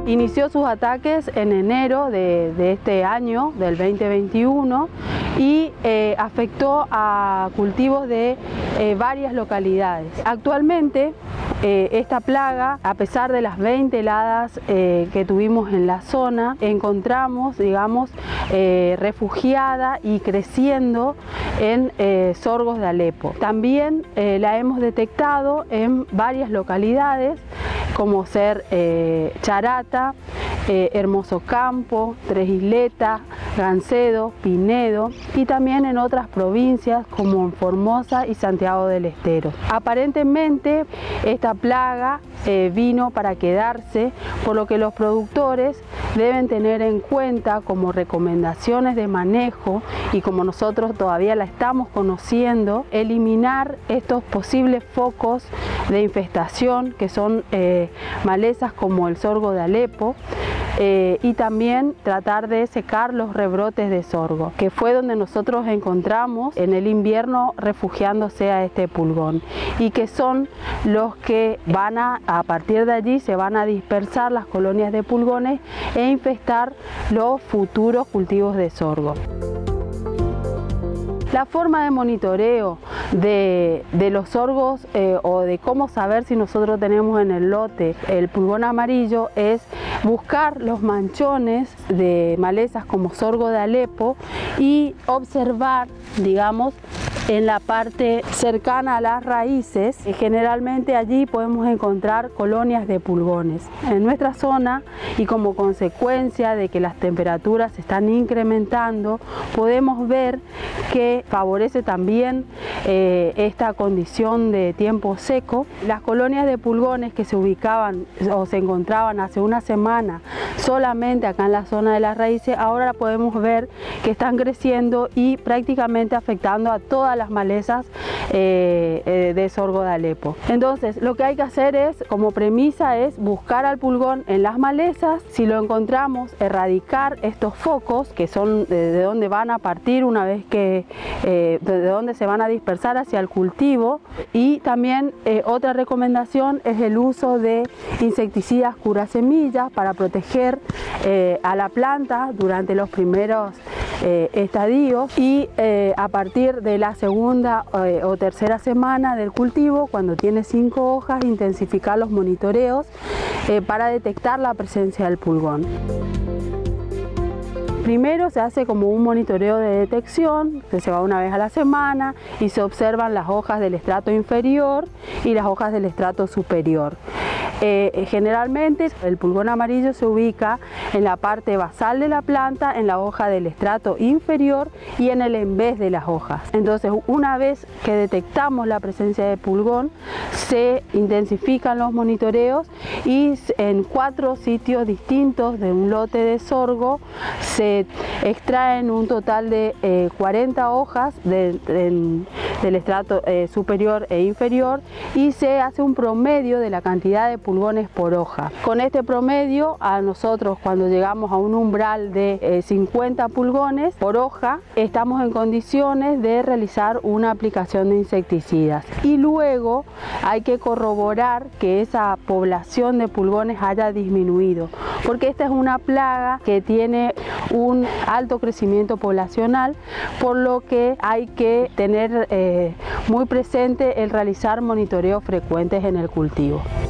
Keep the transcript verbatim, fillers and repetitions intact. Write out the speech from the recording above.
inició sus ataques en enero de, de este año, del veinte veintiuno, y eh, afectó a cultivos de eh, varias localidades. Actualmente eh, esta plaga, a pesar de las veinte heladas eh, que tuvimos en la zona, encontramos, digamos, eh, refugiada y creciendo en eh, sorgos de Alepo. También eh, la hemos detectado en varias localidades, como ser eh, Charata, eh, Hermoso Campo, Tres Isletas, Gancedo, Pinedo, y también en otras provincias como en Formosa y Santiago del Estero. Aparentemente esta plaga eh, vino para quedarse, por lo que los productores deben tener en cuenta como recomendaciones de manejo, y como nosotros todavía la estamos conociendo, eliminar estos posibles focos de infestación que son eh, malezas como el sorgo de Alepo, eh, y también tratar de secar los rebrotes de sorgo, que fue donde nosotros encontramos en el invierno refugiándose a este pulgón, y que son los que van a, a partir de allí se van a dispersar las colonias de pulgones e infestar los futuros cultivos de sorgo. La forma de monitoreo de, de los sorgos eh, o de cómo saber si nosotros tenemos en el lote el pulgón amarillo es buscar los manchones de malezas como sorgo de Alepo y observar, digamos, en la parte cercana a las raíces. Generalmente allí podemos encontrar colonias de pulgones. En nuestra zona, y como consecuencia de que las temperaturas se están incrementando, podemos ver que favorece también eh, esta condición de tiempo seco. Las colonias de pulgones que se ubicaban o se encontraban hace una semana solamente acá en la zona de las raíces, ahora podemos ver que están creciendo y prácticamente afectando a todas las malezas eh, eh, de sorgo de Alepo. Entonces lo que hay que hacer es, como premisa, es buscar al pulgón en las malezas. Si lo encontramos, erradicar estos focos que son de, de donde van a partir una vez que eh, de donde se van a dispersar hacia el cultivo. Y también eh, otra recomendación es el uso de insecticidas curasemillas para proteger eh, a la planta durante los primeros eh, estadios, y eh, a partir de la segunda eh, o tercera semana del cultivo, cuando tiene cinco hojas, intensificar los monitoreos eh, para detectar la presencia del pulgón. Primero se hace como un monitoreo de detección, que se va una vez a la semana, y se observan las hojas del estrato inferior y las hojas del estrato superior. Eh, generalmente el pulgón amarillo se ubica en la parte basal de la planta, en la hoja del estrato inferior y en el envés de las hojas. Entonces, una vez que detectamos la presencia de pulgón, se intensifican los monitoreos, y en cuatro sitios distintos de un lote de sorgo se extraen un total de eh, cuarenta hojas de, de, del estrato eh, superior e inferior, y se hace un promedio de la cantidad de pulgones por hoja. Con este promedio, a nosotros, cuando llegamos a un umbral de eh, cincuenta pulgones por hoja, estamos en condiciones de realizar una aplicación de insecticidas, y luego hay que corroborar que esa población de pulgones haya disminuido, porque esta es una plaga que tiene un alto crecimiento poblacional, por lo que hay que tener eh, muy presente el realizar monitoreos frecuentes en el cultivo.